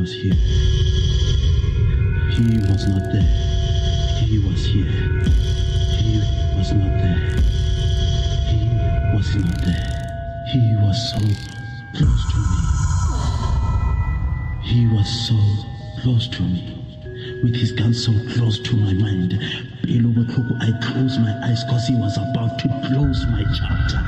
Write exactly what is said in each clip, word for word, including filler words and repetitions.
was here. He was not there. He was here. He was not there. He was not there. He was so close to me. He was so close to me. With his gun so close to my mind. I closed my eyes because he was about to close my chapter.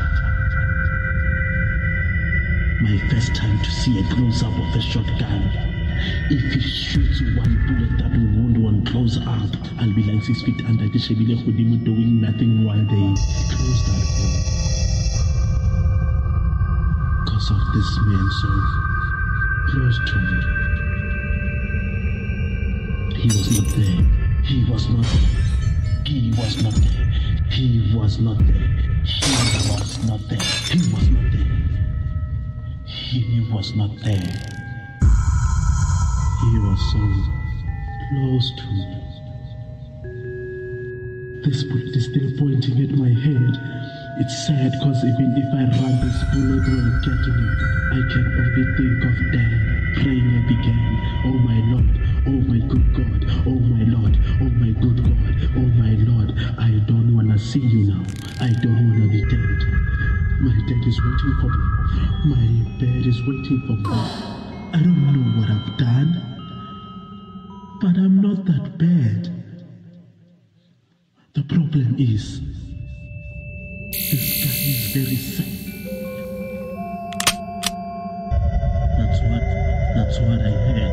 My first time to see a close-up of a shotgun. If he shoots one bullet that will wound one close up, I'll be like six feet under doing nothing while they close that door. Because of this man so close to me. He was not there. He was not there. He was not there. He was not there. He was not there. He was not there. He was not there. He was so close to me. This bullet is still pointing at my head. It's sad because even if I run, this bullet will get me. I can only think of death, praying again. Oh my Lord, oh my good God, oh my Lord, oh my good God, oh my Lord. I don't want to see you now. I don't want to be dead. My dad is waiting for me. My bed is waiting for me. I don't know what I've done, but I'm not that bad. The problem is, this gun is very safe. That's what, that's what I heard.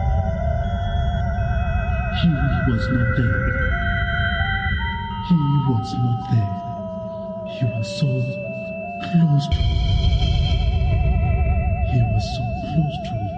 He was not there. He was not there. He was so close to me. He was so close to me.